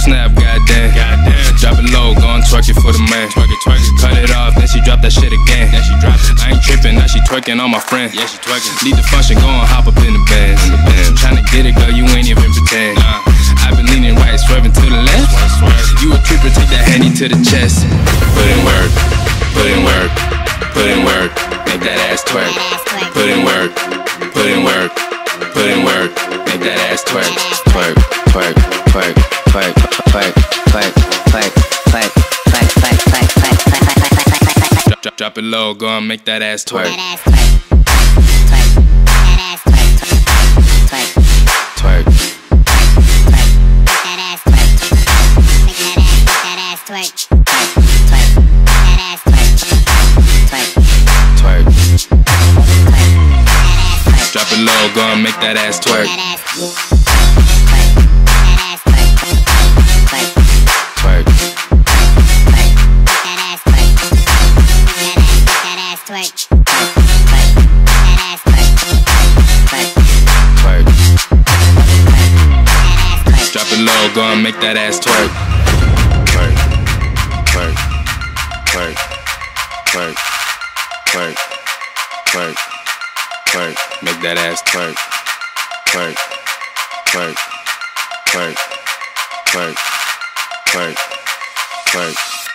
snap, goddamn. Drop it low, gon' twerk it for the man. Cut it off, then she drop that shit again. I ain't trippin', now she twerking on my friend. Yeah, she twerking. Leave the function, go and hop up in the bands. Tryna get it, girl, you ain't even pretend. I've been leaning right, swerving to the left. You a trooper, take that handy to the chest. Put in work, put in work, put in work. Make that ass twerk. Put in work, put in work, put in work. Make that ass twerk. Twerk, twerk, twerk, twerk, twerk, twerk, twerk, twerk, twerk, twerk, twerk, twerk, twerk. Drop it low, go and make that ass twerk. Drop it low, go and make that ass twerk. Twerk. Drop it low, go and make that ass twerk. Twerk. Twerk. Twerk. Twerk. Twerk. Twerk. Twerk, make that ass twerk. Twerk, twerk, twerk, twerk, twerk, twerk.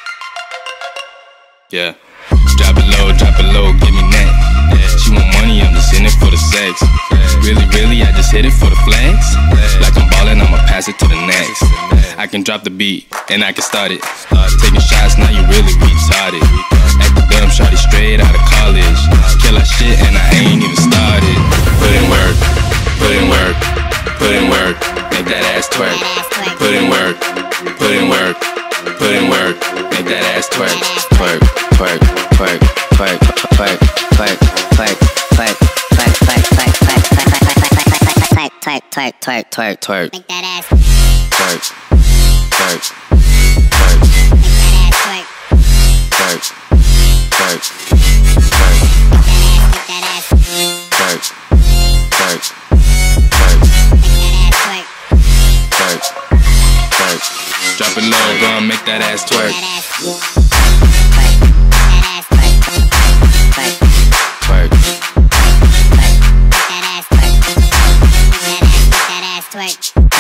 Yeah. Drop it low, give me that. She want money, I'm just in it for the sex. Really, really, I just hit it for the flex. Like I'm ballin', I'ma pass it to the next. I can drop the beat, and I can start it. Taking shots, now you really retarded. At the dumb, shawty straight out of college. Kill that shit, and I ain't even started. Put in work, put in work, put in work. Make that ass twerk. Put in work, put in work, put in work. Make that ass twerk. Twerk, twerk, twerk, twerk, twerk, twerk, twerk, twerk, twerk, twerk, twerk, twerk, twerk, twerk, twerk, twerk. Make that ass twerk, twerk, twerk, twerk, twerk, twerk, twerk, twerk, twerk, twerk, twerk. Drop it low, go and make that ass twerk. Twerk.